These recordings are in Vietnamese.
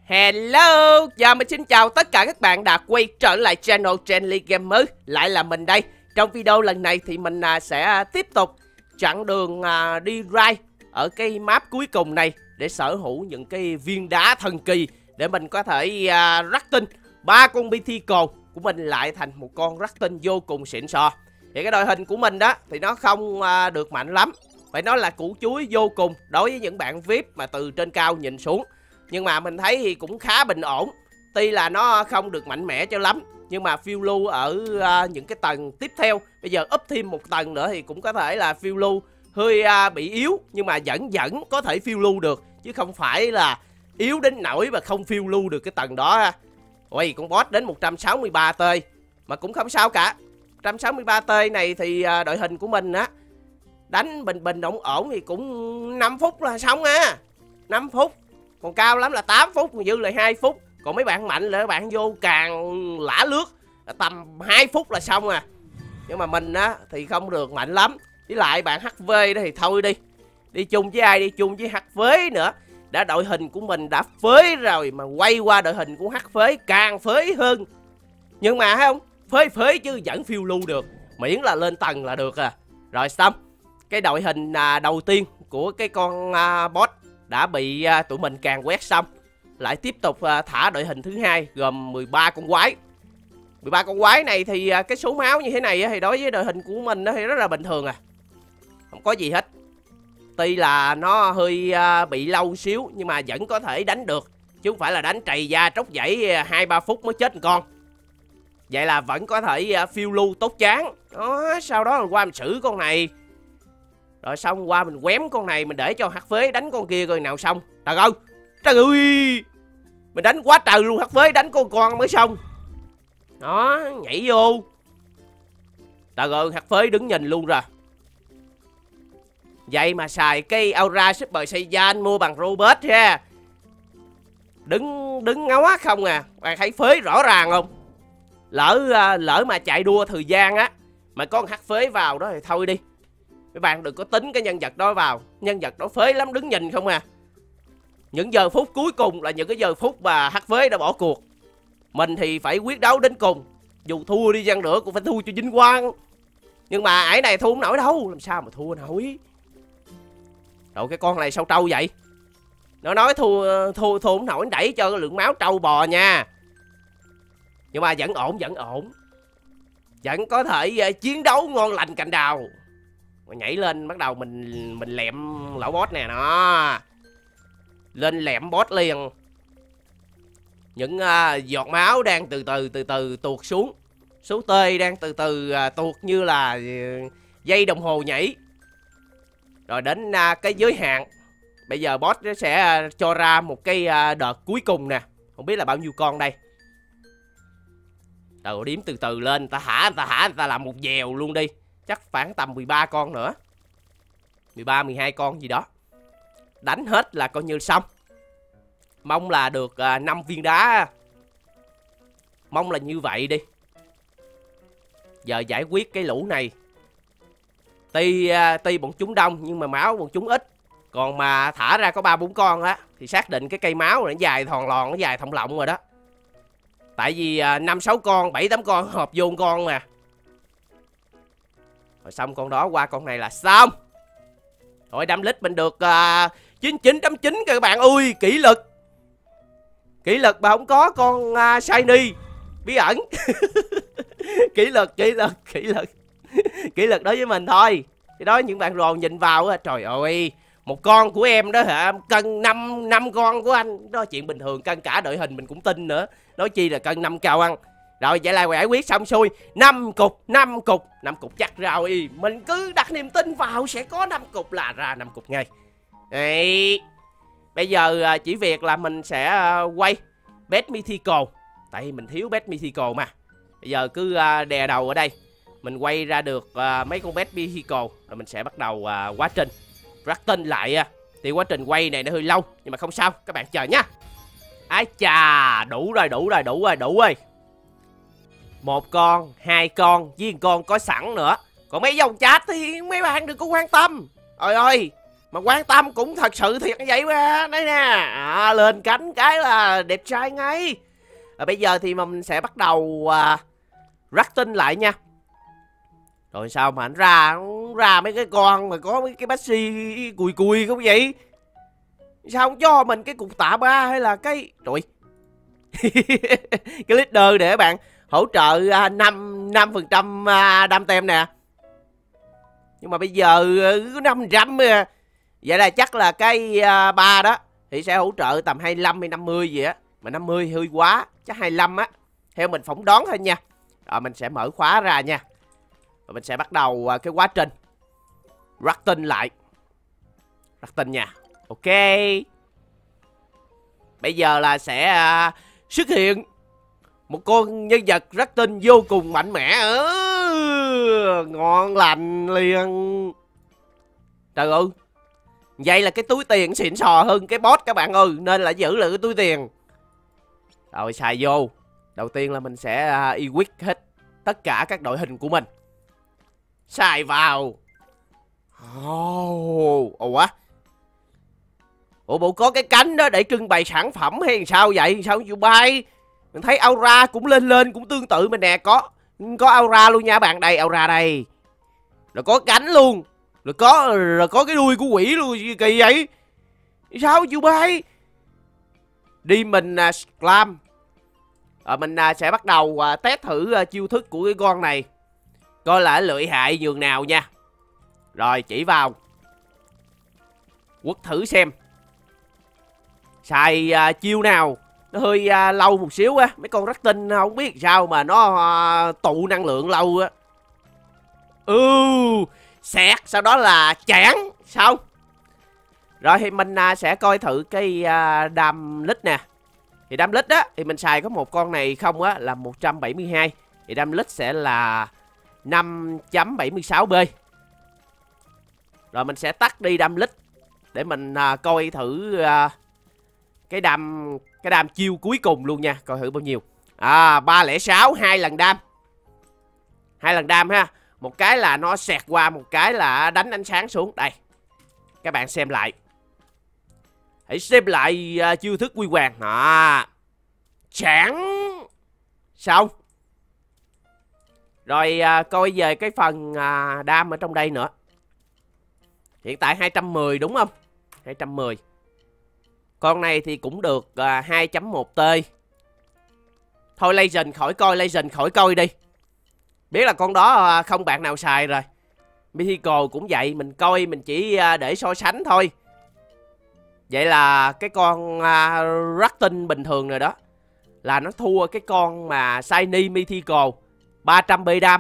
Hello, mình xin chào tất cả các bạn đã quay trở lại channel Trenly Gamer. Lại là mình đây. Trong video lần này thì mình sẽ tiếp tục chặng đường đi raid ở cái map cuối cùng này để sở hữu những cái viên đá thần kỳ để mình có thể rắc tinh 3 con Mythical của mình lại thành một con rắc tinh vô cùng xịn sò. Thì cái đội hình của mình đó thì nó không được mạnh lắm, phải nói là củ chuối vô cùng đối với những bạn VIP mà từ trên cao nhìn xuống. Nhưng mà mình thấy thì cũng khá bình ổn. Tuy là nó không được mạnh mẽ cho lắm, nhưng mà phiêu lưu ở những cái tầng tiếp theo, bây giờ up thêm một tầng nữa thì cũng có thể là phiêu lưu hơi bị yếu, nhưng mà vẫn có thể phiêu lưu được, chứ không phải là yếu đến nỗi mà không phiêu lưu được cái tầng đó. Ôi, con boss đến 163 t mà cũng không sao cả. 163 t này thì đội hình của mình á đánh bình ổn thì cũng 5 phút là xong á. 5 phút. Còn cao lắm là 8 phút, còn dư lại 2 phút. Còn mấy bạn mạnh là các bạn vô càng lả lướt là tầm 2 phút là xong à. Nhưng mà mình á thì không được mạnh lắm. Với lại bạn HV đó thì thôi đi. Đi chung với ai, đi chung với HV nữa. Đã đội hình của mình đã phế rồi mà quay qua đội hình của HV càng phế hơn. Nhưng mà thấy không, phế chứ vẫn phiêu lưu được, miễn là lên tầng là được à. Rồi xong. Cái đội hình đầu tiên của cái con boss đã bị tụi mình càng quét xong. Lại tiếp tục thả đội hình thứ hai gồm 13 con quái. 13 con quái này thì cái số máu như thế này thì đối với đội hình của mình thì rất là bình thường à. Không có gì hết. Tuy là nó hơi bị lâu xíu nhưng mà vẫn có thể đánh được, chứ không phải là đánh trầy da tróc dãy 2-3 phút mới chết một con. Vậy là vẫn có thể phiêu lưu tốt chán. Đó, sau đó mình qua mình xử con này. Rồi xong qua mình quém con này, mình để cho hắc phế đánh con kia coi nào xong. Trời ơi, trời ơi, mình đánh quá trời luôn, hắc phế đánh con mới xong. Đó, nhảy vô. Trời ơi, hắc phế đứng nhìn luôn rồi. Vậy mà xài cái Aura Super Saiyan mua bằng Robert ha. Đứng ngó không à. Bạn thấy phế rõ ràng không? Lỡ mà chạy đua thời gian á mà có con hắc phế vào đó thì thôi đi. Các bạn đừng có tính cái nhân vật đó vào. Nhân vật đó phế lắm, đứng nhìn không à. Những giờ phút cuối cùng là những cái giờ phút mà hắc phế đã bỏ cuộc. Mình thì phải quyết đấu đến cùng. Dù thua đi chăng nữa cũng phải thua cho vinh quang. Nhưng mà ải này thua không nổi đâu. Làm sao mà thua nổi. Rồi cái con này sao trâu vậy? Nó nói thua không nổi, đẩy cho cái lượng máu trâu bò nha. Nhưng mà vẫn ổn. Vẫn có thể chiến đấu ngon lành cành đào. Nhảy lên bắt đầu mình lẹm lão boss nè, nó lên lẹm boss liền. Những giọt máu đang từ từ tuột xuống. Số tê đang từ từ tuột như là dây đồng hồ nhảy. Rồi đến cái giới hạn. Bây giờ boss sẽ cho ra một cái đợt cuối cùng nè. Không biết là bao nhiêu con đây. Rồi đếm từ từ lên. Người ta làm một dèo luôn đi. Chắc khoảng tầm 13 con nữa. 13-12 con gì đó. Đánh hết là coi như xong. Mong là được 5 viên đá. Mong là như vậy đi. Giờ giải quyết cái lũ này. Tuy bọn chúng đông nhưng mà máu bọn chúng ít. Còn mà thả ra có 3-4 con á thì xác định cái cây máu nó dài thòn lòn, nó dài thòng lọng rồi đó. Tại vì 5-6 con, 7-8 con hợp vô một con mà. Rồi xong con đó qua con này là xong. Rồi đâm lít mình được 99.9 các bạn ơi. Kỷ lực mà không có con shiny bí ẩn. Kỷ lực đối với mình thôi. Cái đó những bạn rồ nhìn vào trời ơi, một con của em đó hả, cân 5 con của anh đó chuyện bình thường, cân cả đội hình mình cũng tin nữa, nói chi là cân 5 cao ăn. Rồi vậy là giải quyết xong xuôi. 5 cục chắc rồi. Mình cứ đặt niềm tin vào sẽ có 5 cục là ra 5 cục ngay. Đấy. Bây giờ chỉ việc là mình sẽ quay Best Mythical. Tại vì mình thiếu Best Mythical mà. Bây giờ cứ đè đầu ở đây. Mình quay ra được mấy con Best Mythical. Rồi mình sẽ bắt đầu quá trình rắc tinh lại. Thì quá trình quay này nó hơi lâu, nhưng mà không sao, các bạn chờ nha. Ái chà, đủ rồi. 1 con, 2 con, với 1 con có sẵn nữa. Còn mấy dòng chat thì mấy bạn đừng có quan tâm. Ôi ơi, Mà quan tâm cũng thật sự thiệt như vậy mà. Đấy nè, lên cánh cái là đẹp trai ngay. Bây giờ thì mình sẽ bắt đầu rắc tinh lại nha. Rồi sao mà anh ra mấy cái con mà có mấy cái bác si cùi cùi không vậy? Sao không cho mình cái cục tạ 3 hay là cái... Trời cái leader để bạn hỗ trợ 5% đam tem nè. Nhưng mà bây giờ có 5% à. Vậy là chắc là cái 3 đó thì sẽ hỗ trợ tầm 25 hay 50 gì á. Mà 50 hơi quá, chắc 25 á. Theo mình phỏng đoán thôi nha. Rồi mình sẽ mở khóa ra nha. Rồi mình sẽ bắt đầu cái quá trình rắc tinh lại. Rắc tinh nha. Ok. Bây giờ là sẽ xuất hiện một con nhân vật rắc tinh vô cùng mạnh mẽ. Ngon lành liền. Trời ơi. Vậy là cái túi tiền xịn sò hơn cái boss các bạn ơi. Nên là giữ lại cái túi tiền. Rồi xài vô. Đầu tiên là mình sẽ equip hết tất cả các đội hình của mình. Xài vào. Ủa bộ có cái cánh đó để trưng bày sản phẩm hay sao vậy? Sao không chịu bay? Mình thấy aura cũng lên cũng tương tự mình nè. Có aura luôn nha bạn. Đây aura đây. Rồi có cánh luôn. Rồi có cái đuôi của quỷ luôn. Kỳ vậy? Sao không chịu bay? Đi mình slam. Mình sẽ bắt đầu test thử chiêu thức của cái con này. Coi là lợi hại nhường nào nha. Rồi chỉ vào. Quất thử xem. Xài chiêu nào. Nó hơi lâu một xíu á. Mấy con rắc tinh không biết sao mà nó tụ năng lượng lâu á. Xẹt. Sau đó là chản. Xong. Rồi thì mình sẽ coi thử cái đam lít nè. Thì đam lít á thì mình xài có một con này không á là 172. Thì đam lít sẽ là 5.76B. Rồi mình sẽ tắt đi đam lít để mình coi thử cái đam chiêu cuối cùng luôn nha. Coi thử bao nhiêu. 306, 2 lần đam. 2 lần đam ha. Một cái là nó xẹt qua, một cái là đánh ánh sáng xuống. Đây. Các bạn xem lại. Hãy xem lại chiêu thức quy hoàng. Chản. Xong. Rồi coi về cái phần đam ở trong đây nữa. Hiện tại 210 đúng không? 210. Con này thì cũng được 2.1T. Thôi Legend khỏi coi, Legend khỏi coi đi. Biết là con đó không bạn nào xài rồi. Mythical cũng vậy, mình coi mình chỉ để so sánh thôi. Vậy là cái con rắc tinh bình thường rồi đó là nó thua cái con mà Shiny Mythical 300B đam.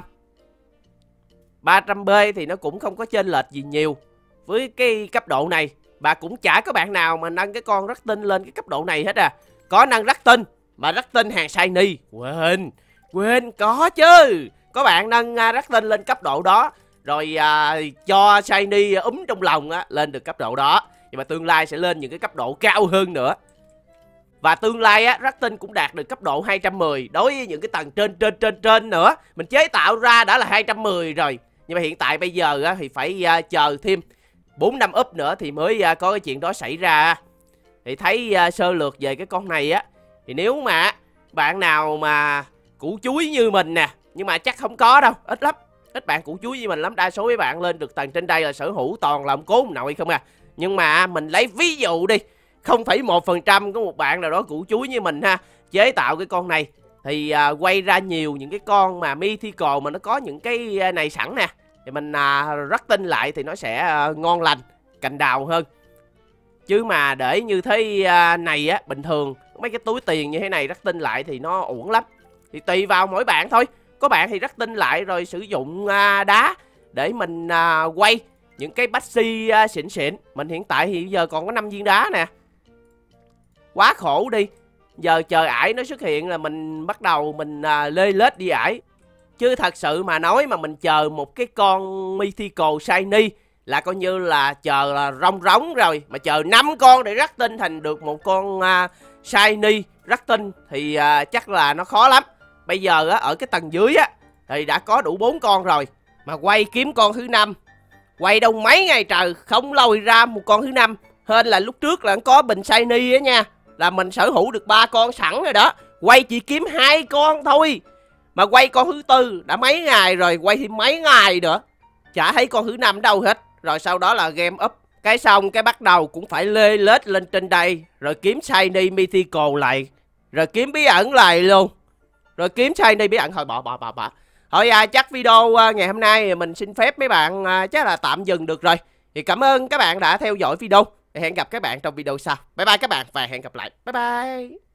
300B thì nó cũng không có chênh lệch gì nhiều với cái cấp độ này. Và cũng chả có bạn nào mà nâng cái con rắc tinh lên cái cấp độ này hết à. Có nâng rắc tinh mà rắc tinh hàng Shiny. Quên có chứ. Có bạn nâng rắc tinh lên cấp độ đó. Rồi cho Shiny trong lòng lên được cấp độ đó. Nhưng mà tương lai sẽ lên những cái cấp độ cao hơn nữa. Và tương lai rắc tinh cũng đạt được cấp độ 210. Đối với những cái tầng trên nữa. Mình chế tạo ra đã là 210 rồi. Nhưng mà hiện tại bây giờ thì phải chờ thêm 4 năm up nữa thì mới có cái chuyện đó xảy ra. Thì thấy sơ lược về cái con này á. Thì nếu mà bạn nào mà củ chuối như mình nè. Nhưng mà chắc không có đâu, ít lắm. Ít bạn củ chuối như mình lắm. Đa số mấy bạn lên được tầng trên đây là sở hữu toàn là ông cố ông nội không à. Nhưng mà mình lấy ví dụ đi. 0,1% có một bạn nào đó củ chuối như mình ha. Chế tạo cái con này. Thì quay ra nhiều những cái con mà mythical mà nó có những cái này sẵn nè. Thì mình rắc tinh lại thì nó sẽ ngon lành, cành đào hơn. Chứ mà để như thế này á, bình thường mấy cái túi tiền như thế này rắc tinh lại thì nó uổng lắm. Thì tùy vào mỗi bạn thôi. Có bạn thì rắc tinh lại rồi sử dụng đá để mình quay những cái bách si xịn xịn. Mình hiện tại thì giờ còn có 5 viên đá nè. Quá khổ đi. Giờ chờ ải nó xuất hiện là mình bắt đầu mình lê lết đi ải. Chứ thật sự mà nói mà mình chờ một cái con mythical shiny là coi như là chờ là rong rống rồi. Mà chờ 5 con để rắc tinh thành được một con shiny rắc tinh thì chắc là nó khó lắm. Bây giờ ở cái tầng dưới á thì đã có đủ 4 con rồi. Mà quay kiếm con thứ 5 Quay đâu mấy ngày trời không lôi ra một con thứ 5. Hên là lúc trước là có bình shiny á nha, là mình sở hữu được 3 con sẵn rồi đó. Quay chỉ kiếm 2 con thôi, mà quay con thứ 4 đã mấy ngày rồi, quay thêm mấy ngày nữa chả thấy con thứ 5 đâu hết. Rồi sau đó là game up cái xong cái bắt đầu cũng phải lê lết lên trên đây, rồi kiếm shiny mythical lại, rồi kiếm bí ẩn lại luôn, rồi kiếm shiny bí ẩn. Thôi bỏ. Thôi chắc video ngày hôm nay mình xin phép mấy bạn chắc là tạm dừng được rồi. Thì cảm ơn các bạn đã theo dõi video. Hẹn gặp các bạn trong video sau. Bye bye các bạn và hẹn gặp lại. Bye bye.